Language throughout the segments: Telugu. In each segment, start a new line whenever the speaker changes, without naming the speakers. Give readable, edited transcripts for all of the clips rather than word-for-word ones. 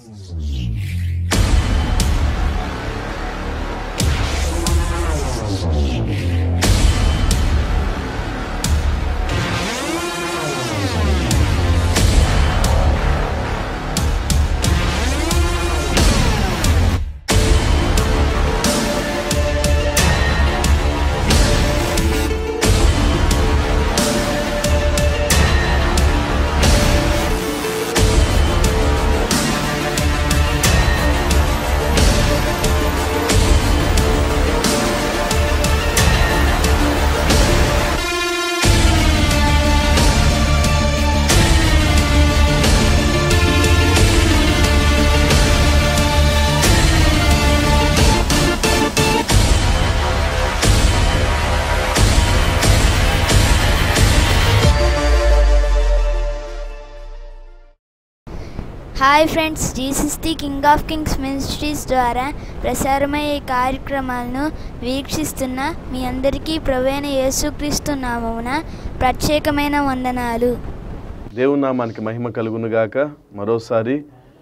Hi friends, Jesus the King of Kings Ministries ద్వారా ప్రసారమయ్యే కార్యక్రమాలను వీక్షిస్తున్న మీ అందరికీ ప్రభువైన యేసుక్రీస్తు నామమున ప్రత్యేకమైన వందనాలు.
దేవుని నామానికి మహిమ కలుగునుగాక. మరోసారి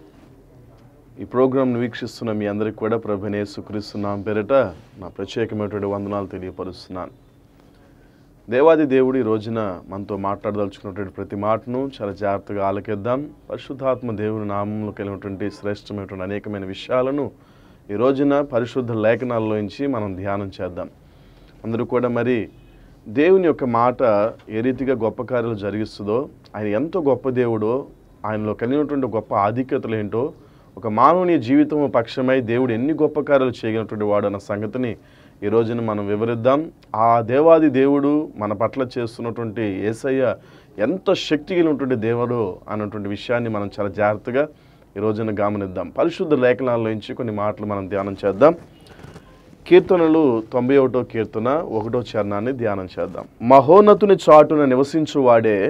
ఈ ప్రోగ్రాంను వీక్షిస్తున్న మీ అందరికీ కూడా ప్రభువైన యేసుక్రీస్తు నామం పేరిట నా ప్రత్యేకమైనటువంటి వందనాలు తెలియపరుస్తున్నాను. దేవాది దేవుడు ఈ రోజున మనతో మాట్లాడదలుచుకున్నటువంటి ప్రతి మాటను చాలా జాగ్రత్తగా ఆలకిద్దాం. పరిశుద్ధాత్మ దేవుని నామంలో కలిగినటువంటి శ్రేష్టమైనటువంటి అనేకమైన విషయాలను ఈ రోజున పరిశుద్ధ లేఖనాల్లోంచి మనం ధ్యానం చేద్దాం. అందరూ కూడా మరి దేవుని యొక్క మాట ఏ రీతిగా గొప్ప కార్యాలు జరిగిస్తుందో, ఆయన ఎంతో గొప్ప దేవుడో, ఆయనలో కలిగినటువంటి గొప్ప ఆధిక్యతలు ఏంటో, ఒక మానవుని జీవితం పక్షమై దేవుడు ఎన్ని గొప్ప కార్యాలు చేయగలిగినటువంటి వాడు అన్న సంగతిని ఈ రోజున మనం వివరిద్దాం. ఆ దేవాది దేవుడు మన పట్ల చేస్తున్నటువంటి యేసయ్య ఎంత శక్తి కలిగినటువంటి దేవుడు అన్నటువంటి విషయాన్ని మనం చాలా జాగ్రత్తగా ఈ రోజున గమనిద్దాం. పరిశుద్ధ లేఖనాల్లోంచి కొన్ని మాటలు మనం ధ్యానం చేద్దాం. కీర్తనలు 91వ కీర్తన 1వ చరణాన్ని ధ్యానం చేద్దాం. మహోన్నతుని చాటున నివసించువాడే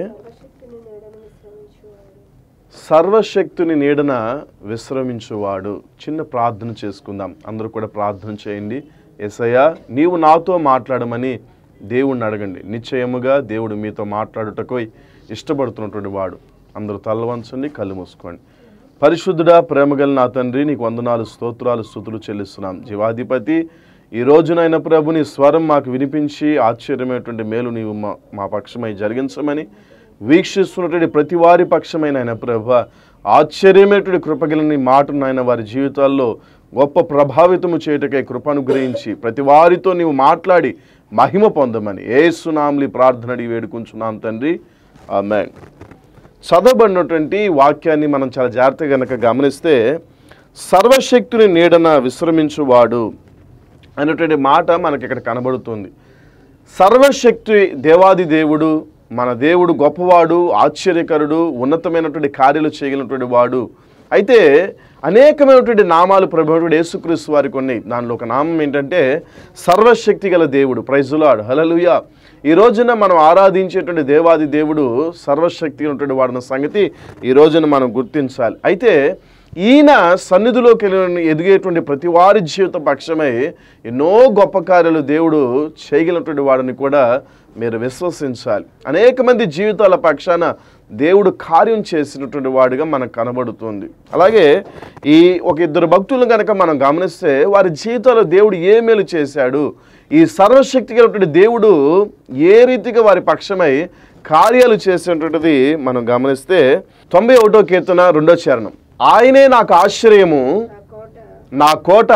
సర్వశక్తుని నీడన విశ్రమించువాడు. చిన్న ప్రార్థన చేసుకుందాం. అందరూ కూడా ప్రార్థన చేయండి. యేసయ్యా, నీవు నాతో మాట్లాడమని దేవుణ్ణి అడగండి. నిశ్చయముగా దేవుడు మీతో మాట్లాడుటకు ఇష్టపడుతున్నటువంటి వాడు. అందరూ తల వంచండి, కళ్ళు మూసుకోండి. పరిశుద్ధుడా, ప్రేమగల నా తండ్రి, నీకు వందనాలు, స్తోత్రాలు, స్తుతులు చెల్లిస్తున్నాం. జీవాధిపతి, ఈ రోజునైన ప్రభు నీ స్వరం మాకు వినిపించి ఆశ్చర్యమైనటువంటి మేలు నీవు మా పక్షమై జరిగించమని, వీక్షిస్తున్నటువంటి ప్రతి వారి పక్షమైన ఆయన ప్రభు ఆశ్చర్యమైనటువంటి కృపగలని మాటను ఆయన వారి జీవితాల్లో గొప్ప ప్రభావితము చేయటకై కృపనుగ్రహించి ప్రతి వారితో నీవు మాట్లాడి మహిమ పొందమని యేసు నామములో ప్రార్థన అడిగి వేడుకుంటున్నాం తండ్రి, ఆమేన్. చదవబడినటువంటి వాక్యాన్ని మనం చాలా జాగ్రత్తగా గనక గమనిస్తే, సర్వశక్తుని నీడన విశ్రమించువాడు అనేటువంటి మాట మనకి ఇక్కడ కనబడుతుంది. సర్వశక్తి దేవాది దేవుడు, మన దేవుడు గొప్పవాడు, ఆశ్చర్యకరుడు, ఉన్నతమైనటువంటి కార్యాలు చేయగలిగినటువంటి వాడు. అయితే అనేకమైనటువంటి నామాలు ప్రభువుడు యేసుక్రీస్తు వారికి ఉన్నాయి. దానిలో ఒక నామం ఏంటంటే సర్వశక్తి గల దేవుడు. Praise the Lord, hallelujah. ఈ రోజున మనం ఆరాధించేటువంటి దేవాది దేవుడు సర్వశక్తి ఉన్నటువంటి వాడిన సంగతి ఈ రోజున మనం గుర్తించాలి. అయితే ఈయన సన్నిధిలోకి ఎదిగేటువంటి ప్రతి వారి జీవిత పక్షమై ఎన్నో గొప్ప కార్యాలు దేవుడు చేయగలిగినటువంటి వాడిని కూడా మీరు విశ్వసించాలి. అనేక మంది జీవితాల పక్షాన దేవుడు కార్యం చేసినటువంటి వాడిగా మనకు కనబడుతుంది. అలాగే ఈ ఒక ఇద్దరు భక్తులను కనుక మనం గమనిస్తే వారి జీవితాల్లో దేవుడు ఏ మేలు చేశాడు, ఈ సర్వశక్తి కలిగినటువంటి దేవుడు ఏ రీతిగా వారి పక్షమై కార్యాలు చేసినటువంటిది మనం గమనిస్తే 91వ కీర్తన 2వ చరణం. ఆయనే నాకు ఆశ్రయము, నా కోట,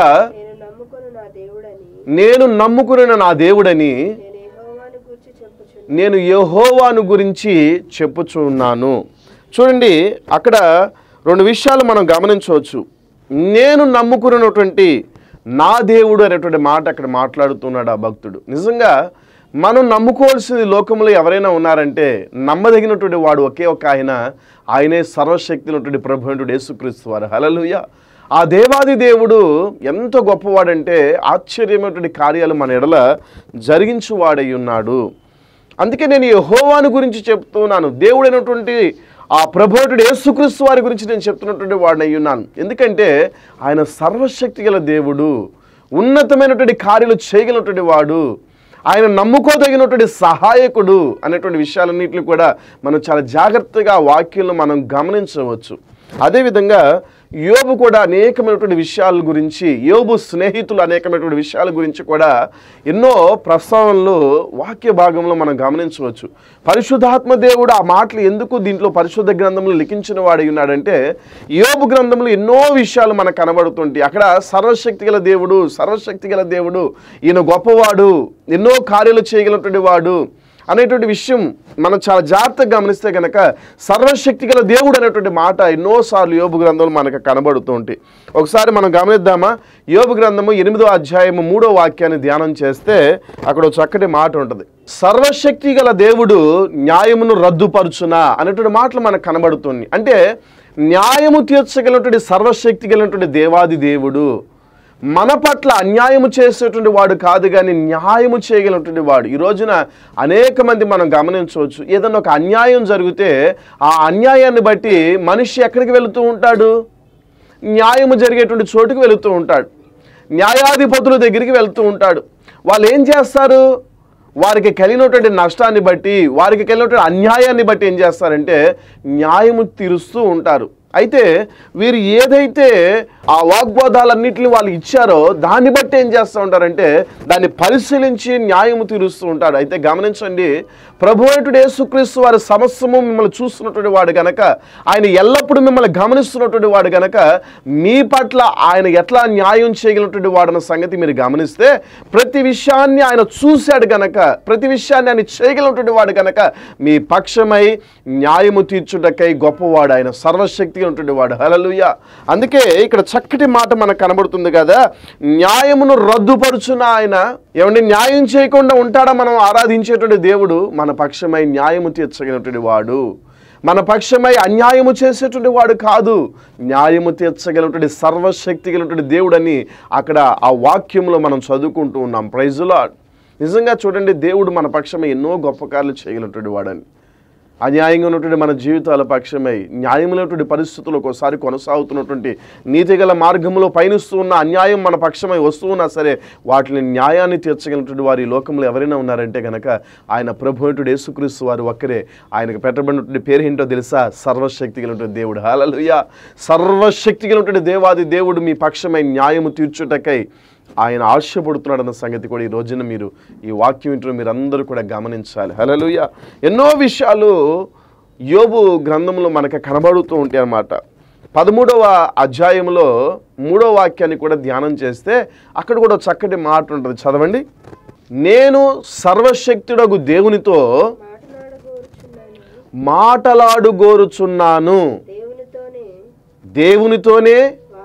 నేను నమ్ముకున్న నా దేవుడని నేను యెహోవాను గురించి చెప్పుచున్నాను. చూడండి, అక్కడ రెండు విషయాలు మనం గమనించవచ్చు. నేను నమ్ముకున్నటువంటి నా దేవుడు అనేటువంటి మాట అక్కడ మాట్లాడుతున్నాడు ఆ భక్తుడు. నిజంగా మనం నమ్ముకోవాల్సింది లోకంలో ఎవరైనా ఉన్నారంటే నమ్మదగినటువంటి వాడు ఒకే ఒక ఆయనే సర్వశక్తినటువంటి ప్రభువు యేసుక్రీస్తు వారు. హల్లెలూయా. ఆ దేవాది దేవుడు ఎంత గొప్పవాడంటే ఆశ్చర్యమైనటువంటి కార్యాలు మన ఎడల జరిగించువాడై ఉన్నాడు. అందుకే నేను యెహోవాను గురించి చెప్తున్నాను. దేవుడైనటువంటి ఆ ప్రభువు యేసుక్రీస్తు వారి గురించి నేను చెప్తున్నటువంటి వాడిని అయ్యున్నాను. ఎందుకంటే ఆయన సర్వశక్తి గల దేవుడు, ఉన్నతమైనటువంటి కార్యాలు చేయగలిగినటువంటి వాడు, ఆయన నమ్ముకోదగినటువంటి సహాయకుడు అనేటువంటి విషయాలన్నింటినీ కూడా మనం చాలా జాగ్రత్తగా వాక్యంలో మనం గమనించవచ్చు. అదేవిధంగా యోబు కూడా అనేకమైనటువంటి విషయాల గురించి, యోబు స్నేహితులు అనేకమైనటువంటి విషయాల గురించి కూడా ఎన్నో ప్రస్తావనలు వాక్య భాగంలో మనం గమనించవచ్చు. పరిశుద్ధాత్మ దేవుడు ఆ మాటలు ఎందుకు దీంట్లో పరిశుద్ధ గ్రంథంలో లిఖించిన వాడు ఉన్నాడంటే, యోబు గ్రంథంలో ఎన్నో విషయాలు మనకు కనబడుతుంటాయి. అక్కడ సర్వశక్తి గల దేవుడు, ఈయన గొప్పవాడు, ఎన్నో కార్యాలు చేయగలిగినటువంటి వాడు అనేటువంటి విషయం మనం చాలా జాగ్రత్తగా గమనిస్తే కనుక సర్వశక్తి గల దేవుడు అనేటువంటి మాట ఎన్నోసార్లు యోబు గ్రంథంలో మనకు కనబడుతూ ఉంటాయి. ఒకసారి మనం గమనిద్దామా? యోబు గ్రంథము 8వ అధ్యాయము 3వ వాక్యాన్ని ధ్యానం చేస్తే అక్కడ ఒక చక్కటి మాట ఉంటుంది. సర్వశక్తి గల దేవుడు న్యాయమును రద్దుపరుచునా అనేటువంటి మాటలు మనకు కనబడుతుంది. అంటే న్యాయము తీర్చగలిగినటువంటి సర్వశక్తి కలిగినటువంటి దేవాది దేవుడు మన పట్ల అన్యాయము చేసేటువంటి వాడు కాదు, కానీ న్యాయము చేయగలిగినటువంటి వాడు. ఈ రోజున అనేక మంది మనం గమనించవచ్చు, ఏదైనా ఒక అన్యాయం జరిగితే ఆ అన్యాయాన్ని బట్టి మనిషి ఎక్కడికి వెళుతూ ఉంటాడు? న్యాయము జరిగేటువంటి చోటుకు వెళుతూ ఉంటాడు, న్యాయాధిపతుల దగ్గరికి వెళుతూ ఉంటాడు. వాళ్ళు ఏం చేస్తారు? వారికి కలిగినటువంటి నష్టాన్ని బట్టి, వారికి కలిగినటువంటి అన్యాయాన్ని బట్టి ఏం చేస్తారంటే న్యాయము తీరుస్తూ ఉంటారు. అయితే వీరు ఏదైతే ఆ వాగ్వాదాలన్నింటినీ వాళ్ళు ఇచ్చారో దాన్ని బట్టి ఏం చేస్తూ ఉంటారంటే దాన్ని పరిశీలించి న్యాయము తీరుస్తూ ఉంటాడు. అయితే గమనించండి, ప్రభువైనటువంటి యేసుక్రీస్తు వారి సమస్తము మిమ్మల్ని చూస్తున్నటువంటి వాడు గనక, ఆయన ఎల్లప్పుడూ మిమ్మల్ని గమనిస్తున్నటువంటి వాడు గనక, మీ పట్ల ఆయన ఎట్లా న్యాయం చేయగలిగినటువంటి వాడన్న సంగతి మీరు గమనిస్తే, ప్రతి విషయాన్ని ఆయన చూశాడు గనక, ప్రతి విషయాన్ని ఆయన చేయగలిగినటువంటి వాడు గనక మీ పక్షమై న్యాయము తీర్చుటకై గొప్పవాడు ఆయన, సర్వశక్తి ఉన్నటువంటి వాడు. హల్లెలూయా. అందుకే ఇక్కడ చక్కటి మాట మనకు కనబడుతుంది కదా, న్యాయమును రద్దుపరుచున ఆయన. ఏమంటే న్యాయం చేయకుండా ఉంటాడా? మనం ఆరాధించేటువంటి దేవుడు మన పక్షమై న్యాయము తీర్చగలిగినటువంటి వాడు, మన పక్షమై అన్యాయము చేసేటువంటి వాడు కాదు, న్యాయము తీర్చగలిగినటువంటి సర్వశక్తి కలిగినటువంటి దేవుడు అని అక్కడ ఆ వాక్యంలో మనం చదువుకుంటూ ఉన్నాం. Praise the Lord. నిజంగా చూడండి, దేవుడు మన పక్షమై ఎన్నో గొప్ప కార్యాలు చేయగలిగినటువంటి వాడని. అన్యాయంగా ఉన్నటువంటి మన జీవితాల పక్షమై, న్యాయమైనటువంటి పరిస్థితులు ఒక్కోసారి కొనసాగుతున్నటువంటి నీతిగల మార్గంలో పయనిస్తూ ఉన్న అన్యాయం మన పక్షమై వస్తూ ఉన్నా సరే, వాటిని న్యాయాన్ని తీర్చగలిగినటువంటి వారు ఈ లోకంలో ఎవరైనా ఉన్నారంటే కనుక ఆయన ప్రభువైనటువంటి యేసుక్రీస్తు వారు ఒక్కరే. ఆయనకు పెట్టబడినటువంటి పేరు ఏంటో తెలుసా? సర్వశక్తి కలిగినటువంటి దేవుడు. హల్లెలూయా. సర్వశక్తి కలిగినటువంటి దేవాది దేవుడు మీ పక్షమై న్యాయము తీర్చుటకై ఆయన ఆశపడుతున్నాడన్న సంగతి కూడా ఈ రోజున మీరు ఈ వాక్యం వింటున్న మీరందరూ కూడా గమనించాలి. హల్లెలూయా. ఎన్నో విషయాలు యోబు గ్రంథంలో మనకు కనబడుతూ ఉంటాయి అన్నమాట. 13వ అధ్యాయంలో 3వ వాక్యాన్ని కూడా ధ్యానం చేస్తే అక్కడ కూడా చక్కటి మాట ఉంటుంది. చదవండి. నేను సర్వశక్తుడగు దేవునితో మాటలాడుగోరుచున్నాను, దేవునితోనే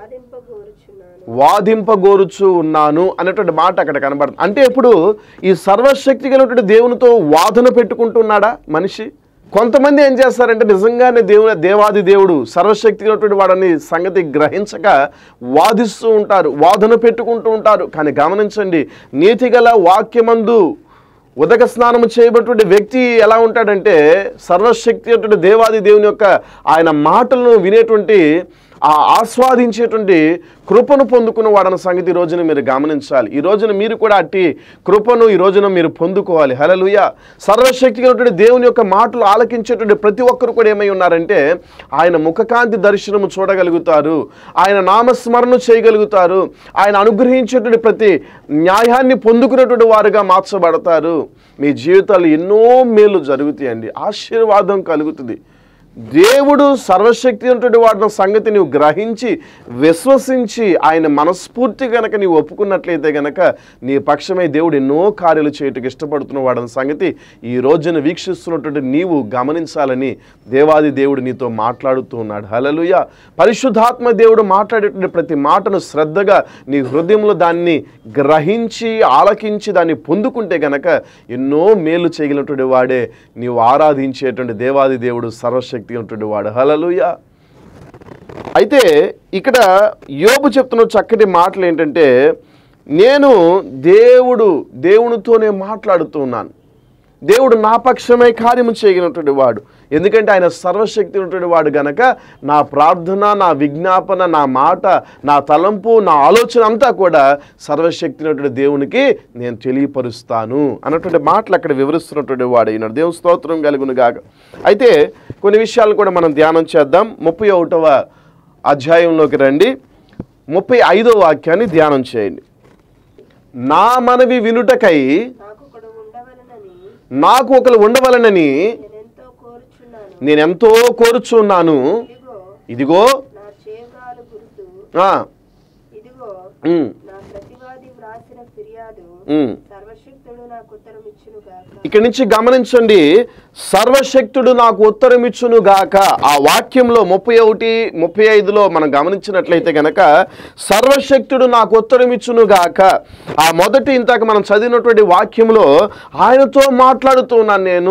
వాదింపగోరుచు ఉన్నాను అనేటువంటి మాట అక్కడ కనబడుతుంది. అంటే ఇప్పుడు ఈ సర్వశక్తి కలిగినటువంటి దేవునితో వాదన పెట్టుకుంటున్నాడా మనిషి? కొంతమంది ఏం చేస్తారంటే నిజంగానే దేవాది దేవుడు సర్వశక్తి కలిగినటువంటి వాడని సంగతి గ్రహించక వాదిస్తూ ఉంటారు, వాదన పెట్టుకుంటూ ఉంటారు. కానీ గమనించండి, నీతిగల వాక్యమందు ఉదక స్నానం చేయబడినటువంటి వ్యక్తి ఎలా ఉంటాడంటే సర్వశక్తి అటువంటి దేవాది దేవుని యొక్క ఆయన మాటలను వినేటువంటి ఆస్వాదించేటువంటి కృపను పొందుకున్న వాడన్న సంగతి ఈ రోజున మీరు గమనించాలి. ఈ రోజున మీరు కూడా అట్టి కృపను ఈ రోజున మీరు పొందుకోవాలి. హల్లెలూయా. సర్వశక్తి కలిగినటువంటి దేవుని యొక్క మాటలు ఆలకించేటువంటి ప్రతి ఒక్కరు కూడా ఏమై ఉన్నారంటే ఆయన ముఖకాంతి దర్శనము చూడగలుగుతారు, ఆయన నామస్మరణ చేయగలుగుతారు, ఆయన అనుగ్రహించేటువంటి ప్రతి న్యాయాన్ని పొందుకునేటువంటి వారుగా మార్చబడతారు. మీ జీవితాలు ఎన్నో మేలు జరుగుతాయండి, ఆశీర్వాదం కలుగుతుంది. దేవుడు సర్వశక్తి ఉన్నటువంటి వాడిన సంగతి నీవు గ్రహించి విశ్వసించి ఆయన మనస్ఫూర్తి కనుక నీవు ఒప్పుకున్నట్లయితే కనుక నీ పక్షమై దేవుడు ఎన్నో కార్యాలు చేయటకు ఇష్టపడుతున్న వాడన్న సంగతి ఈ రోజున వీక్షిస్తున్నటువంటి నీవు గమనించాలని దేవాది దేవుడు నీతో మాట్లాడుతూ ఉన్నాడు. హల్లెలూయా. పరిశుద్ధాత్మ దేవుడు మాట్లాడేటువంటి ప్రతి మాటను శ్రద్ధగా నీ హృదయంలో దాన్ని గ్రహించి ఆలకించి దాన్ని పొందుకుంటే కనుక ఎన్నో మేలు చేయగలిగినటువంటి వాడే నీవు ఆరాధించేటువంటి దేవాది దేవుడు సర్వశక్తి ఉన్నటువంటి వాడు. హల్లెలూయా. అయితే ఇక్కడ యోబు చెప్తున్న చక్కటి మాటలు ఏంటంటే, నేను దేవునితోనే మాట్లాడుతూ ఉన్నాను, దేవుడు నా పక్షమై కార్యము చేయగలిగినటువంటి వాడు. ఎందుకంటే ఆయన సర్వశక్తి ఉన్నటువంటి వాడు గనక నా ప్రార్థన, నా విజ్ఞాపన, నా మాట, నా తలంపు, నా ఆలోచన అంతా కూడా సర్వశక్తి ఉన్నటువంటి దేవునికి నేను తెలియపరుస్తాను అన్నటువంటి మాటలు అక్కడ వివరిస్తున్నటువంటి వాడు ఈనాడు. దేవుని స్తోత్రం కలుగును గాక. అయితే కొన్ని విషయాలను కూడా మనం ధ్యానం చేద్దాం. 31వ అధ్యాయంలోకి రండి. 35వ వాక్యాన్ని ధ్యానం చేయండి. నా మనవి వినుటకై నాకు ఒకరు ఉండవలనని నేనెంతో కోరుచున్నాను. ఇదిగో ఇక్కడి నుంచి గమనించండి, సర్వశక్తుడు నాకు ఉత్తరం ఇచ్చును గాక. ఆ వాక్యంలో 31, 35లో మనం గమనించినట్లయితే గనక సర్వశక్తుడు నాకు ఉత్తరం ఇచ్చును గాక. ఆ మొదటి ఇంతకు మనం చదివినటువంటి వాక్యంలో ఆయనతో మాట్లాడుతూ ఉన్నాను నేను.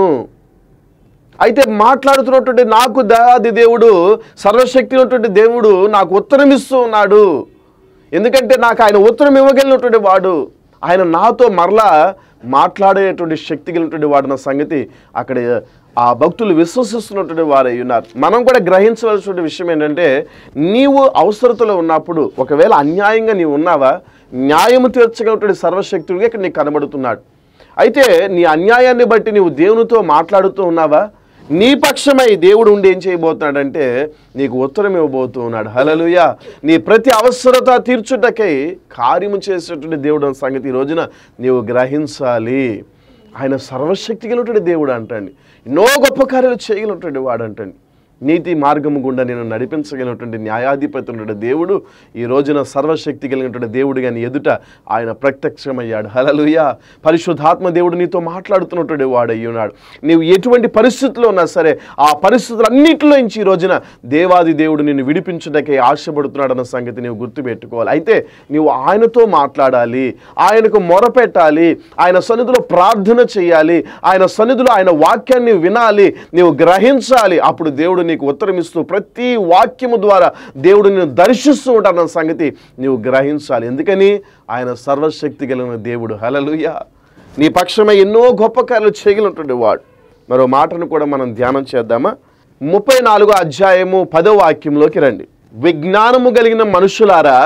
అయితే మాట్లాడుతున్నటువంటి నాకు దేవాది దేవుడు, సర్వశక్తి ఉన్నటువంటి దేవుడు నాకు ఉత్తరం ఇస్తూ ఉన్నాడు. ఎందుకంటే నాకు ఆయన ఉత్తరం ఇవ్వగలిగినటువంటి వాడు, ఆయన నాతో మరలా మాట్లాడేటువంటి శక్తి కలిగినటువంటి వాడు నా సంగతి అక్కడ ఆ భక్తులు విశ్వసిస్తున్నటువంటి వారై ఉన్నారు. మనం కూడా గ్రహించవలసిన విషయం ఏంటంటే, నీవు అవసరతలో ఉన్నప్పుడు ఒకవేళ అన్యాయంగా నీవు ఉన్నావా, న్యాయము తీర్చగలిగినటువంటి సర్వశక్తుడిగా ఇక్కడ నీకు కనబడుతున్నాడు. అయితే నీ అన్యాయాన్ని బట్టి నీవు దేవునితో మాట్లాడుతూ ఉన్నావా, నీ పక్షమై దేవుడు ఉండి ఏం చేయబోతున్నాడంటే నీకు ఉత్తరం ఇవ్వబోతూ ఉన్నాడు. హల్లెలూయా. నీ ప్రతి అవసరత తీర్చుటకై కార్యము చేసేటువంటి దేవుడు అన్న సంగతి ఈ రోజున నీవు గ్రహించాలి. ఆయన సర్వశక్తి కలిగినటువంటి దేవుడు అంటండి, ఎన్నో గొప్ప కార్యాలు చేయగలిగినటువంటి వాడు అంటండి. నీతి మార్గము గుండా నేను నడిపించగలిగినటువంటి న్యాయాధిపతి ఉన్నటువంటి దేవుడు ఈ రోజున సర్వశక్తి కలిగినటువంటి దేవుడు కానీ ఎదుట ఆయన ప్రత్యక్షమయ్యాడు. హల్లెలూయా. పరిశుద్ధాత్మ దేవుడు నీతో మాట్లాడుతున్నటువంటి వాడు అయ్యి ఉన్నాడు. నీవు ఎటువంటి పరిస్థితుల్లో ఉన్నా సరే ఆ పరిస్థితులన్నింటిలో నుంచి ఈ రోజున దేవాది దేవుడు నిన్ను విడిపించుటకై ఆశపడుతున్నాడు అన్న సంగతి నీవు గుర్తుపెట్టుకోవాలి. అయితే నీవు ఆయనతో మాట్లాడాలి, ఆయనకు మొరపెట్టాలి, ఆయన సన్నిధిలో ప్రార్థన చేయాలి, ఆయన సన్నిధిలో ఆయన వాక్యాన్ని వినాలి, నీవు గ్రహించాలి. అప్పుడు దేవుడు నీకు ఉత్తరం ఇస్తూ ప్రతి వాక్యము ద్వారా దేవుడు నిన్ను దర్శిస్తూ ఉంటాడన్న సంగతి నీవు గ్రహించాలి. ఎందుకని ఆయన సర్వశక్తి కలిగిన దేవుడు. హల్లెలూయా. నీ పక్షమై ఎన్నో గొప్ప కార్యాలు చేయగలిగినటువంటి వాడు. మరో మాటను కూడా మనం ధ్యానం చేద్దామా? 34వ అధ్యాయము 10వ వాక్యంలోకి రండి. విజ్ఞానము కలిగిన మనుషులారా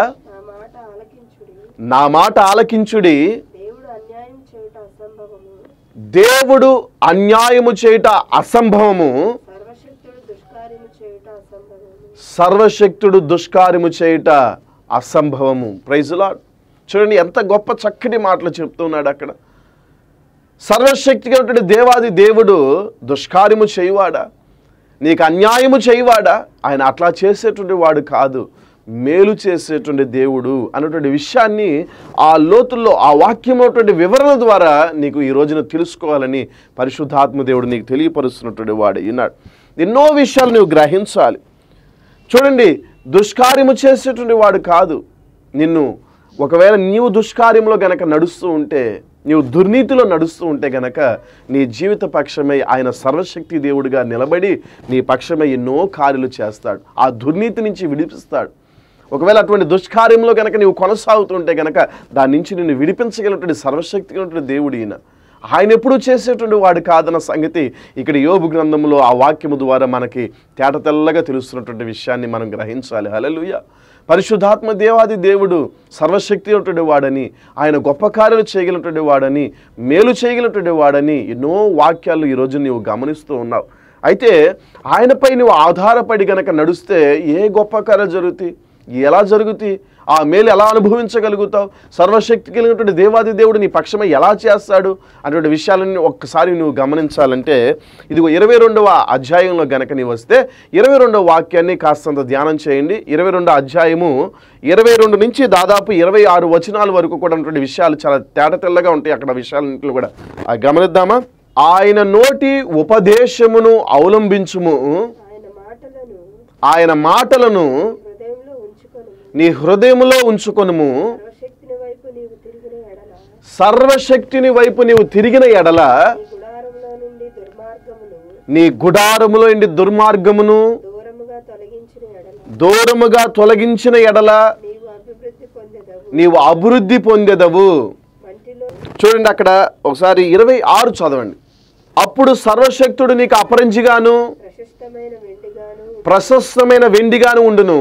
నా మాట ఆలకించుడి, దేవుడు అన్యాయము చేయుట అసంభవము, సర్వశక్తుడు దుష్కార్యము చేయుట అసంభవము. Praise lord. చూడండి ఎంత గొప్ప చక్కటి మాటలు చెప్తున్నాడు అక్కడ. సర్వశక్తి కలిగినటువంటి దేవాది దేవుడు దుష్కార్యము చేయువాడా, నీకు అన్యాయము చేయువాడా? ఆయన అట్లా చేసేటువంటి వాడు కాదు, మేలు చేసేటువంటి దేవుడు అన్నటువంటి విషయాన్ని ఆ లోతుల్లో ఆ వాక్యమైనటువంటి వివరణ ద్వారా నీకు ఈ రోజున తెలుసుకోవాలని పరిశుద్ధాత్మ దేవుడు నీకు తెలియపరుస్తున్నటువంటి వాడు ఉన్నాడు. ఎన్నో విషయాలు నువ్వు గ్రహించాలి. చూడండి, దుష్కార్యము చేసేటువంటి వాడు కాదు. నిన్ను ఒకవేళ నీవు దుష్కార్యంలో గనక నడుస్తూ ఉంటే, నీవు దుర్నీతిలో నడుస్తూ ఉంటే గనక నీ జీవిత పక్షమై ఆయన సర్వశక్తి దేవుడిగా నిలబడి నీ పక్షమై ఎన్నో కార్యాలు చేస్తాడు, ఆ దుర్నీతి నుంచి విడిపిస్తాడు. ఒకవేళ అటువంటి దుష్కార్యంలో గనక నీవు కొనసాగుతుంటే గనక దాని నుంచి నిన్ను విడిపించగలిగినటువంటి సర్వశక్తి కలిగినటువంటి దేవుడు ఈయన. ఆయన ఎప్పుడూ చేసేటువంటి వాడు కాదన్న సంగతి ఇక్కడ యోబు గ్రంథంలో ఆ వాక్యము ద్వారా మనకి తేటతెల్లగా తెలుస్తున్నటువంటి విషయాన్ని మనం గ్రహించాలి. హల్లెలూయా. పరిశుద్ధాత్మ దేవాది దేవుడు సర్వశక్తి ఉన్నటువంటి వాడని, ఆయన గొప్ప కార్యాలు చేయగలిగినటువంటి వాడని, మేలు చేయగలిగినటువంటి వాడని ఎన్నో వాక్యాలు ఈరోజు నీవు గమనిస్తూ ఉన్నావు. అయితే ఆయనపై నువ్వు ఆధారపడి గనక నడుస్తే ఏ గొప్ప కార్యాలు జరుగుతాయి, ఎలా జరుగుతాయి, ఆ మేలు ఎలా అనుభవించగలుగుతావు, సర్వశక్తి కలిగినటువంటి దేవాది దేవుడు నీ పక్షమై ఎలా చేస్తాడు అటువంటి విషయాలన్నీ ఒక్కసారి నువ్వు గమనించాలంటే ఇదిగో 22వ అధ్యాయంలో గనక నీవు వస్తే 22వ వాక్యాన్ని కాస్తంత ధ్యానం చేయండి. 22వ అధ్యాయము 22 నుంచి దాదాపు 26 వచనాల వరకు కూడా ఉన్నటువంటి విషయాలు చాలా తేటతెల్లగా ఉంటాయి. అక్కడ విషయాలన్నింటిలో కూడా గమనిద్దామా? ఆయన నోటి ఉపదేశమును అవలంబించుము, ఆయన మాటలను నీ హృదయములో ఉంచుకొనుము, సర్వశక్తిని వైపు నీవు తిరిగిన ఎడల నీ గుడారములో నుండి దుర్మార్గమును దూరముగా తొలగించిన ఎడల నీవు అభివృద్ధి పొందెదవు. చూడండి అక్కడ ఒకసారి 26 చదవండి. అప్పుడు సర్వశక్తుడు నీకు అపరంజిగాను ప్రశస్తమైన వెండిగాను ఉండును,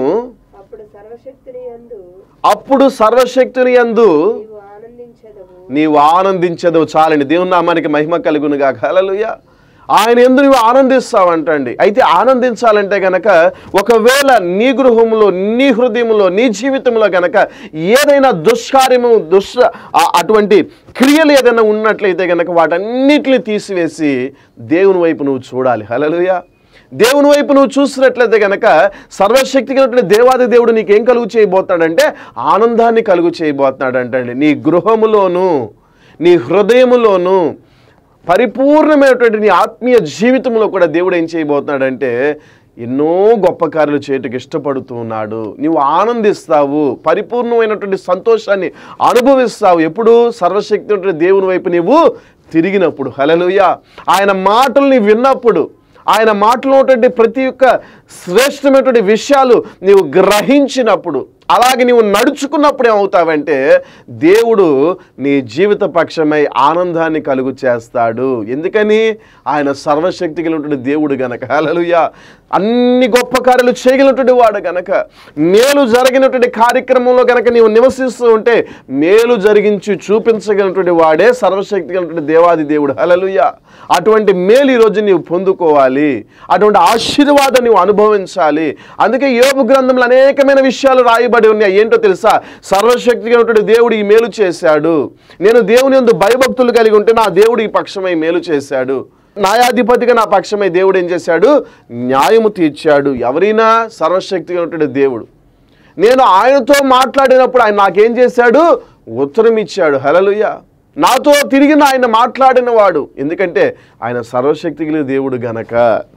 అప్పుడు సర్వశక్తిని యందు నీవు ఆనందించదు. చాలండి, దేవుని నామానికి మహిమ కలుగునుగా. హల్లెలూయా. ఆయన యందు నువ్వు ఆనందిస్తావంటండి. అయితే ఆనందించాలంటే గనక ఒకవేళ నీ గృహంలో, నీ హృదయంలో, నీ జీవితంలో గనక ఏదైనా దుష్కార్యము, అటువంటి క్రియలు ఏదైనా ఉన్నట్లయితే గనక వాటన్నిటిని తీసివేసి దేవుని వైపు నువ్వు చూడాలి. హల్లెలూయా. దేవుని వైపు నువ్వు చూసినట్లయితే గనక సర్వశక్తి కలిగిన దేవాది దేవుడు నీకేం కలుగు చేయబోతున్నాడంటే ఆనందాన్ని కలుగు చేయబోతున్నాడంటండి. నీ గృహములోను, నీ హృదయములోను, పరిపూర్ణమైనటువంటి నీ ఆత్మీయ జీవితంలో కూడా దేవుడు ఏం చేయబోతున్నాడంటే ఎన్నో గొప్ప కార్యాలు చేయటకు ఇష్టపడుతూ ఉన్నాడు. నువ్వు ఆనందిస్తావు, పరిపూర్ణమైనటువంటి సంతోషాన్ని అనుభవిస్తావు. ఎప్పుడు? సర్వశక్తి దేవుని వైపు నీవు తిరిగినప్పుడు. హల్లెలూయా. ఆయన మాటల్ని విన్నప్పుడు, ఆయన మాటలో ఉన్నటువంటి ప్రతి ఒక్క శ్రేష్టమైనటువంటి విషయాలు నీవు గ్రహించినప్పుడు, అలాగే నీవు నడుచుకున్నప్పుడు ఏమవుతావంటే దేవుడు నీ జీవిత పక్షమై ఆనందాన్ని కలుగు చేస్తాడు. ఎందుకని? ఆయన సర్వశక్తి కలిగినటువంటి దేవుడు గనక. హల్లెలూయా. అన్ని గొప్ప కార్యాలు చేయగలిగినటువంటి వాడు గనక, మేలు జరిగినటువంటి కార్యక్రమంలో గనక నీవు నివసిస్తూ ఉంటే మేలు జరిగించి చూపించగలిగినటువంటి వాడే సర్వశక్తి కలిగినటువంటి దేవాది దేవుడు. హల్లెలూయా. అటువంటి మేలు ఈరోజు నీవు పొందుకోవాలి, అటువంటి ఆశీర్వాదం నీవు అనుభవించాలి. అందుకే యోబు గ్రంథంలో అనేకమైన విషయాలు రాయబడి ఉన్నాయి. ఏంటో తెలుసా? సర్వశక్తిగా ఉన్నటువంటి దేవుడు ఈ మేలు చేశాడు, నేను దేవుని యందు భయభక్తులు కలిగి ఉంటే నా దేవుడు ఈ పక్షమై మేలు చేశాడు, న్యాయాధిపతిగా నా పక్షమై దేవుడు ఏం చేశాడు? న్యాయము తీర్చాడు. ఎవరైనా సర్వశక్తిగా ఉన్నటువంటి దేవుడు. నేను ఆయనతో మాట్లాడినప్పుడు ఆయన నాకేం చేశాడు? ఉత్తరం ఇచ్చాడు. హల్లెలూయా. నాతో తిరిగి ఆయన మాట్లాడిన వాడు. ఎందుకంటే ఆయన సర్వశక్తి కలిగిన దేవుడు గనక.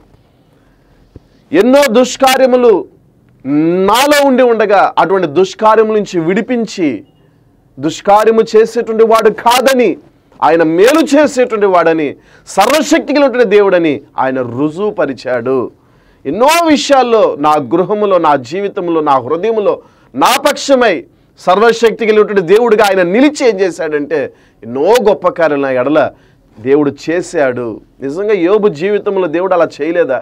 ఎన్నో దుష్కార్యములు నాలో ఉండి ఉండగా అటువంటి దుష్కార్యముల నుంచి విడిపించి, దుష్కార్యము చేసేటువంటి వాడు కాదని, ఆయన మేలు చేసేటువంటి వాడని, సర్వశక్తి కలిగినటువంటి దేవుడని ఆయన రుజువుపరిచాడు. ఎన్నో విషయాల్లో నా గృహములో, నా జీవితంలో, నా హృదయంలో నా పక్షమై సర్వశక్తి కలిగినటువంటి దేవుడిగా ఆయన నిలిచి ఏం చేశాడంటే ఎన్నో గొప్ప కార్యాలు నా ఎడల దేవుడు చేశాడు. నిజంగా యోబు జీవితంలో దేవుడు అలా చేయలేదా?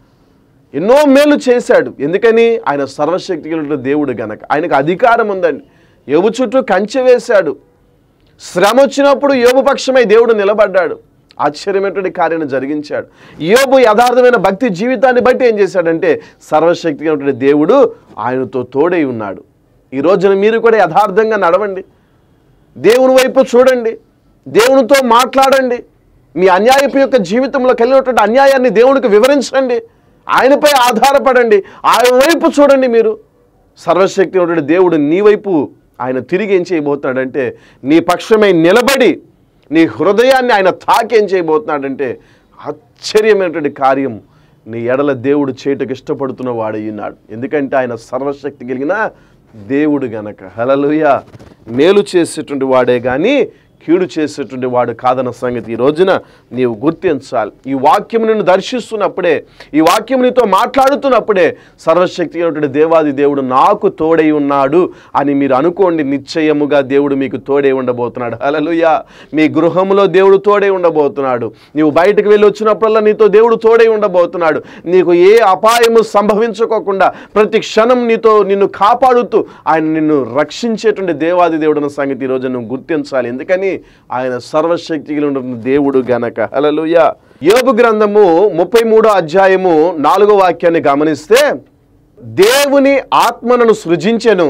ఎన్నో మేలు చేశాడు. ఎందుకని? ఆయన సర్వశక్తి కలిగిన దేవుడు గనక. ఆయనకు అధికారం ఉందండి. యోబు చుట్టూ కంచె వేశాడు. శ్రమ వచ్చినప్పుడు యోబు పక్షమై దేవుడు నిలబడ్డాడు. ఆశ్చర్యమైనటువంటి కార్యాన్ని జరిగించాడు. యోబు యథార్థమైన భక్తి జీవితాన్ని బట్టి ఏం చేశాడంటే సర్వశక్తి కలిగినటువంటి దేవుడు ఆయనతో తోడై ఉన్నాడు. ఈ రోజున మీరు కూడా యథార్థంగా నడవండి, దేవుని వైపు చూడండి, దేవునితో మాట్లాడండి, మీ అన్యాయపు యొక్క జీవితంలో కలిగినటువంటి అన్యాయాన్ని దేవునికి వివరించండి, ఆయనపై ఆధారపడండి, ఆయన వైపు చూడండి. మీరు సర్వశక్తి ఉన్నటువంటి దేవుడు నీ వైపు ఆయన తిరిగి ఏం చేయబోతున్నాడంటే నీ పక్షమై నిలబడి నీ హృదయాన్ని ఆయన తాకి ఏం చేయబోతున్నాడంటే ఆశ్చర్యమైనటువంటి కార్యం నీ ఎడల దేవుడు చేయటకు ఇష్టపడుతున్న వాడయ్యున్నాడు. ఎందుకంటే ఆయన సర్వశక్తి కలిగిన దేవుడు గనక. హల్లెలూయా. మేలు చేసేటువంటి వాడే కానీ కీడు చేసేటువంటి వాడు కాదన్న సంగతి ఈ రోజున నీవు గుర్తించాలి. ఈ వాక్యం నిన్ను దర్శిస్తున్నప్పుడే, ఈ వాక్యం నీతో మాట్లాడుతున్నప్పుడే సర్వశక్తి అయినటువంటి దేవాది దేవుడు నాకు తోడై ఉన్నాడు అని మీరు అనుకోండి. నిశ్చయముగా దేవుడు మీకు తోడై ఉండబోతున్నాడు. హల్లెలూయా. మీ గృహంలో దేవుడు తోడై ఉండబోతున్నాడు. నీవు బయటకు వెళ్ళి వచ్చినప్పుడల్లా నీతో దేవుడు తోడై ఉండబోతున్నాడు. నీకు ఏ అపాయము సంభవించుకోకుండా ప్రతి క్షణం నిన్ను కాపాడుతూ ఆయన నిన్ను రక్షించేటువంటి దేవాది దేవుడు అన్న సంగతి ఈరోజు నువ్వు గుర్తించాలి. ఎందుకని? ఆయన సర్వశక్తి కలిగిన దేవుడు గనక. హల్లెలూయా. యోబు గ్రంథము 33వ అధ్యాయము 4వ వాక్యాన్ని గమనిస్తే, దేవుని ఆత్మను సృజించెను,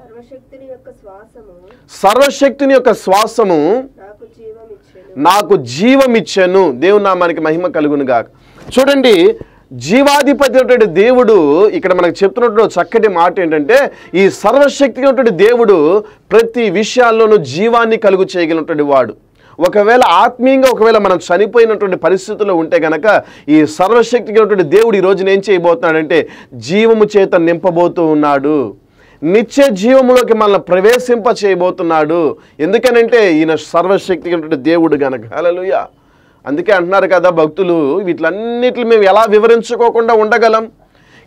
సర్వశక్తిని యొక్క శ్వాసము నాకు జీవమిచ్చెను. దేవుని నామానికి మహిమ కలుగును గాక. చూడండి, జీవాధిపతి అయినటువంటి దేవుడు ఇక్కడ మనకు చెప్తున్నటువంటి చక్కటి మాట ఏంటంటే ఈ సర్వశక్తి అయినటువంటి దేవుడు ప్రతి విషయాల్లోనూ జీవాన్ని కలుగు చేయగలిగినటువంటి వాడు. ఒకవేళ ఆత్మీయంగా మనం చనిపోయినటువంటి పరిస్థితుల్లో ఉంటే గనక ఈ సర్వశక్తి అయినటువంటి దేవుడు ఈ రోజున ఏం చేయబోతున్నాడంటే జీవము చేత నింపబోతూ ఉన్నాడు. నిత్య జీవములోకి మనల్ని ప్రవేశింప చేయబోతున్నాడు. ఎందుకనంటే ఈయన సర్వశక్తి అయినటువంటి దేవుడు గనక. హల్లెలూయా. అందుకే అంటున్నారు కదా భక్తులు, వీటిలన్నిటిని మేము ఎలా వివరించుకోకుండా ఉండగలం?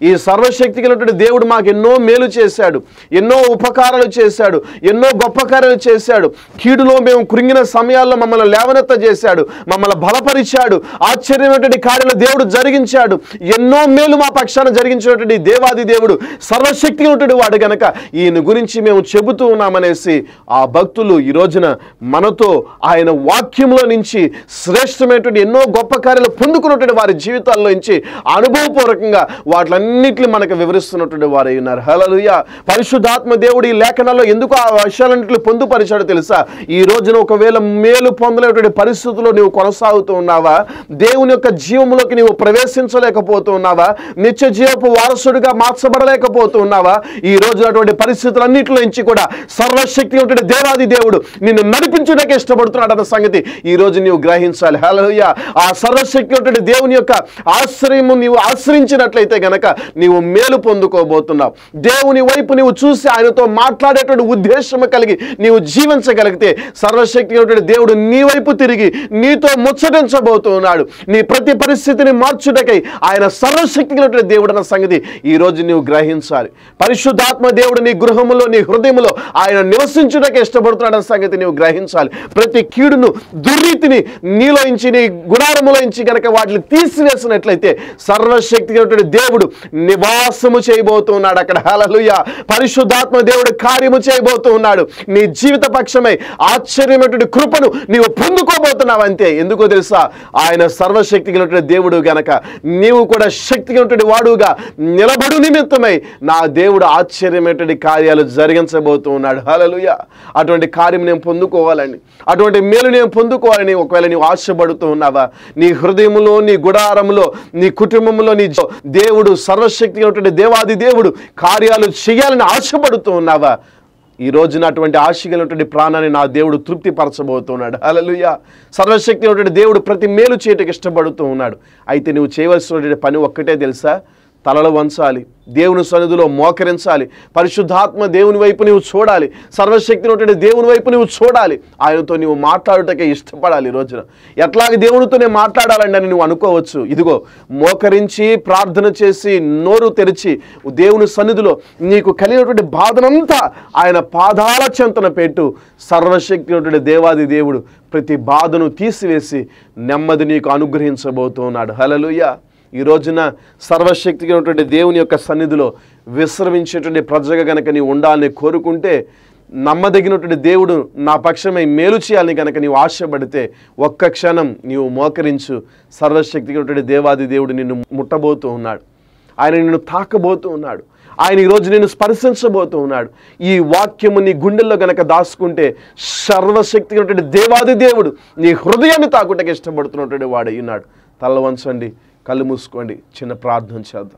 ఈ సర్వశక్తి కలిగినటువంటి దేవుడు మాకు ఎన్నో మేలు చేశాడు, ఎన్నో ఉపకారాలు చేశాడు, ఎన్నో గొప్ప కార్యాలు చేశాడు. కీడులో మేము కృంగిన సమయాల్లో మమ్మల్ని లేవనెత్త చేశాడు, మమ్మల్ని బలపరిచాడు, ఆశ్చర్యమైనటువంటి కార్యాలు దేవుడు జరిగించాడు. ఎన్నో మేలు మా పక్షాన జరిగించినటువంటి దేవాది దేవుడు సర్వశక్తి ఉన్నటువంటి వాడు గనక ఈయన గురించి మేము చెబుతూ ఉన్నామనేసి ఆ భక్తులు ఈ రోజున మనతో ఆయన వాక్యంలో నుంచి శ్రేష్టమైనటువంటి ఎన్నో గొప్ప కార్యాలు పొందుకున్నటువంటి వారి జీవితాల్లో నుంచి అనుభవపూర్వకంగా వాటిలన్నింటినీ మనకు వివరిస్తున్నటువంటి వారు ఉన్నారు. హల్లెలూయా. పరిశుద్ధాత్మ దేవుడు ఈ లేఖనాల్లో ఎందుకు ఆ విషయాలన్నింటినీ పొందుపరిచాడో తెలుసా? ఈ రోజున ఒకవేళ మేలు పొందలేటువంటి పరిస్థితుల్లో నీవు కొనసాగుతూ ఉన్నావా? దేవుని యొక్క జీవంలోకి నీవు ప్రవేశించలేకపోతూ ఉన్నావా? నిత్య జీవపు వారసుడిగా మార్చబడలేకపోతూ ఉన్నావా? ఈ రోజు అటువంటి పరిస్థితులన్నింటిలో నుంచి కూడా సర్వశక్తి ఉన్నటువంటి దేవాది దేవుడు నిన్ను నడిపించడానికి ఇష్టపడుతున్నాడు అన్న సంగతి ఈ రోజు నీవు గ్రహించాలి. హల్లెలూయా. ఆ సర్వశక్తి ఉన్నటువంటి దేవుని యొక్క ఆశ్రయము నీవు ఆశ్రయించినట్లయితే గనక నీవు మేలు పొందుకోబోతున్నావు. దేవుని వైపు నీవు చూసి ఆయనతో మాట్లాడేటువంటి ఉద్దేశము కలిగి నీవు జీవించగలిగితే సర్వశక్తి ఉన్నటువంటి దేవుడు నీ వైపు తిరిగి నీతో ముచ్చటించబోతున్నాడు. నీ ప్రతి పరిస్థితిని మార్చుటకై ఆయన సర్వశక్తి ఉన్నటువంటి దేవుడు అన్న సంగతి ఈ రోజు నీవు గ్రహించాలి. పరిశుద్ధాత్మ దేవుడు నీ గృహములో నీ హృదయములో ఆయన నివసించుటకు ఇష్టపడుతున్నాడు అన్న సంగతి నీవు గ్రహించాలి. ప్రతి కీడును దుర్నీతిని నీలో ఇంచి నీ గుడారములో ఇంచి గనక వాటిని తీసివేసినట్లయితే సర్వశక్తి ఉన్నటువంటి దేవుడు నివాసము చేయబోతున్నాడు అక్కడ. హల్లెలూయా. పరిశుద్ధాత్మ దేవుడు కార్యము చేయబోతూ ఉన్నాడు. నీ జీవిత పక్షమై ఆశ్చర్యమైనటువంటి కృపను నీవు పొందుకోబోతున్నావు అంతే. ఎందుకో తెలుసా? ఆయన సర్వశక్తి కలిగినటువంటి దేవుడు గనక నీవు కూడా శక్తి కలిగినటువంటి వాడుగా నిలబడు నిమిత్తమై నా దేవుడు ఆశ్చర్యమైనటువంటి కార్యాలు జరిగించబోతూ ఉన్నాడు. హల్లెలూయా. అటువంటి కార్యం నేను పొందుకోవాలని, అటువంటి మేలు నేను పొందుకోవాలని ఒకవేళ నీవు ఆశపడుతూ ఉన్నావా? నీ హృదయంలో, నీ గుడారంలో, నీ కుటుంబంలో నీ దేవుడు సర్వశక్తి కలిగినటువంటి దేవాది దేవుడు కార్యాలు చేయాలని ఆశపడుతూ ఉన్నావా? ఈ రోజున అటువంటి ఆశ కలిగినటువంటి ప్రాణాన్ని నా దేవుడు తృప్తిపరచబోతున్నాడు. హల్లెలూయా. సర్వశక్తి ఉన్నటువంటి దేవుడు ప్రతి మేలు చేయటకు ఇష్టపడుతూ ఉన్నాడు. అయితే నువ్వు చేయవలసినటువంటి పని ఒక్కటే తెలుసా? తలలు వంచాలి, దేవుని సన్నిధిలో మోకరించాలి, పరిశుద్ధాత్మ దేవుని వైపు నీవు చూడాలి, సర్వశక్తి ఉన్నటువంటి దేవుని వైపు నీవు చూడాలి, ఆయనతో నీవు మాట్లాడుటకే ఇష్టపడాలి. ఈ రోజున ఎట్లాగ దేవునితో నేను మాట్లాడాలండి అని నువ్వు అనుకోవచ్చు. ఇదిగో మోకరించి ప్రార్థన చేసి నోరు తెరిచి దేవుని సన్నిధిలో నీకు కలిగినటువంటి బాధనంతా ఆయన పాదాల చెంతన పెట్టు. సర్వశక్తి ఉన్నటువంటి దేవాది దేవుడు ప్రతి బాధను తీసివేసి నెమ్మది నీకు అనుగ్రహించబోతున్నాడు. హల్లెలూయా. ఈ రోజున సర్వశక్తిగా ఉన్నటువంటి దేవుని యొక్క సన్నిధిలో విశ్రమించేటువంటి ప్రజగా కనుక నీవు ఉండాలని కోరుకుంటే, నమ్మదగినటువంటి దేవుడు నా పక్షమై మేలు చేయాలని కనుక నీవు ఆశపడితే ఒక్క క్షణం నీవు మోకరించు. సర్వశక్తిగా ఉన్నటువంటి దేవాది దేవుడు నిన్ను ముట్టబోతూ ఉన్నాడు. ఆయన నిన్ను తాకబోతూ ఉన్నాడు. ఆయన ఈరోజు నేను స్పర్శించబోతూ ఉన్నాడు. ఈ వాక్యము నీ గుండెల్లో గనక దాచుకుంటే సర్వశక్తిగా ఉన్నటువంటి దేవాది దేవుడు నీ హృదయాన్ని తాకుటకు ఇష్టపడుతున్నటువంటి వాడు ఉన్నాడు. తల వంచండి, కళ్ళు మూసుకోండి, చిన్న ప్రార్థన చేద్దాం.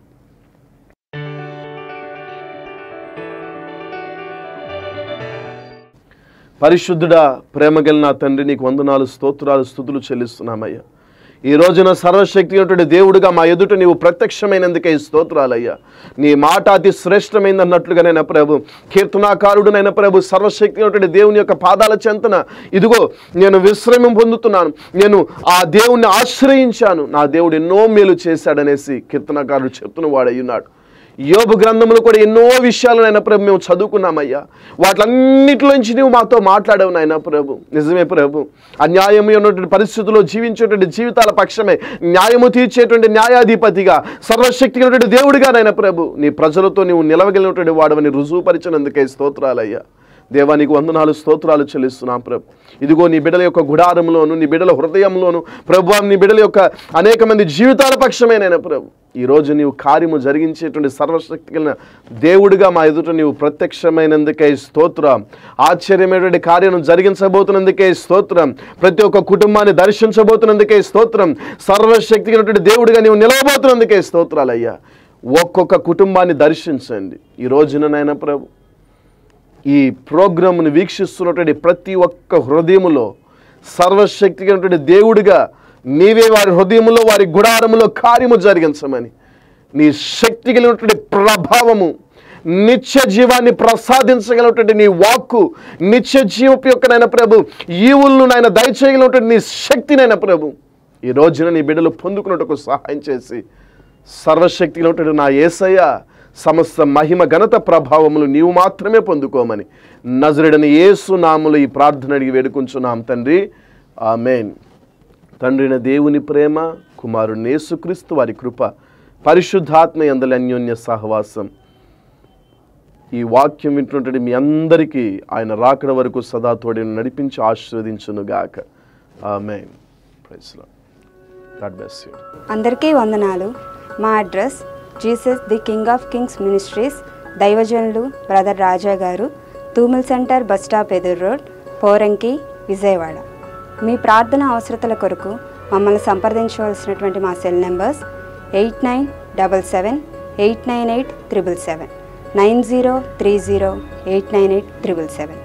పరిశుద్ధుడా, ప్రేమగల నా తండ్రి, నీకు వందనాలు, స్తోత్రాలు, స్తుతులు చెల్లిస్తున్నామయ్యా. ఈ రోజున సర్వశక్తి ఉన్నటువంటి దేవుడుగా మా ఎదుట నీవు ప్రత్యక్షమైనందుకే స్తోత్రాలయ్యా. నీ మాట అతి శ్రేష్టమైంది అన్నట్లుగానైనా ప్రభు, కీర్తనాకారుడునైనా ప్రభు, సర్వశక్తి ఉన్నటువంటి దేవుని యొక్క పాదాల చెంతన ఇదిగో నేను విశ్రమం పొందుతున్నాను, నేను ఆ దేవుణ్ణి ఆశ్రయించాను, నా దేవుడు ఎన్నో మేలు చేశాడనేసి కీర్తనాకారుడు చెప్తున్న వాడయ్యున్నాడు. యోబు గ్రంథంలో కూడా ఎన్నో విషయాలు నాయన ప్రభు మేము చదువుకున్నామయ్యా. వాటిలన్నిటిలోంచి నువ్వు మాతో మాట్లాడావు నాయన ప్రభు. నిజమే ప్రభు, అన్యాయము ఉన్నటువంటి పరిస్థితుల్లో జీవించేటువంటి జీవితాల పక్షమే న్యాయము తీర్చేటువంటి న్యాయాధిపతిగా సర్వశక్తి ఉన్నటువంటి దేవుడిగా నాయన ప్రభు నీ ప్రజలతో నీవు నిలవగలిగినటువంటి వాడవని రుజువుపరిచినందుకే స్తోత్రాలయ్యా. దేవా, నీకు వందనాలు, స్తోత్రాలు చెల్లిస్తున్నాం ప్రభు. ఇదిగో నీ బిడ్డల యొక్క గుడారంలోను, నీ బిడ్డల హృదయంలోను ప్రభు, నీ బిడ్డల యొక్క అనేక మంది జీవితాల పక్షమేనైనా ప్రభు ఈరోజు నీవు కార్యము జరిగించేటువంటి సర్వశక్తి కలిగిన దేవుడిగా మా ఎదుట నీవు ప్రత్యక్షమైనందుకే స్తోత్రం. ఆశ్చర్యమైనటువంటి కార్యం జరిగించబోతున్నందుకే స్తోత్రం. ప్రతి ఒక్క కుటుంబాన్ని దర్శించబోతున్నందుకే స్తోత్రం. సర్వశక్తి కలిగినటువంటి దేవుడిగా నీవు నిలవబోతున్నందుకే స్తోత్రాలయ్యా. ఒక్కొక్క కుటుంబాన్ని దర్శించండి ఈ రోజున నాయన ప్రభు. ఈ ప్రోగ్రామ్ను వీక్షిస్తున్నటువంటి ప్రతి ఒక్క హృదయములో సర్వశక్తిగా ఉన్నటువంటి దేవుడిగా నీవే వారి హృదయములో, వారి గుడారములో కార్యము జరిగించమని, నీ శక్తి కలిగినటువంటి ప్రభావము, నిత్య జీవాన్ని ప్రసాదించగలిగినటువంటి నీ వాక్కు, నిత్య జీవపు యొక్క నాయన ప్రభు ఈవులను నాయన దయచేయగలిగినటువంటి నీ శక్తినైనా ప్రభు ఈ రోజున నీ బిడ్డలు పొందుకున్నట్టుకు సహాయం చేసి సర్వశక్తి ఉన్నటువంటి నా యేసయ్య సమస్త మహిమ ఘనత ప్రభావములు నీవు మాత్రమే పొందుకోమని నజరేయుడైన యేసు నామములో ఈ ప్రార్థన అడిగి వేడుకుంటున్నాం తండ్రి, ఆమేన్. తండ్రిన దేవుని ప్రేమ, కుమారుని యేసుక్రీస్తు వారి కృప, పరిశుద్ధాత్మ యందలి అన్యోన్య సహవాసం ఈ వాక్యం వింటున్నటువంటి మీ అందరికీ ఆయన రాకడ వరకు సదా తోడి నడిపించి ఆశీర్వదించునుగాక. Amen. Praise Lord. God bless you.
అందరికీ వందనాలు. మా address Jesus the King of Kings Ministries, దైవజనులు బ్రదర్ రాజా గారు, తూమిల్ సెంటర్ బస్ స్టాప్ ఎదురు రోడ్, పోరంకి, విజయవాడ. మీ ప్రార్థన అవసరతల కొరకు మమ్మల్ని సంప్రదించవలసినటువంటి మా సెల్ నెంబర్స్ 8977898877, 9030898877.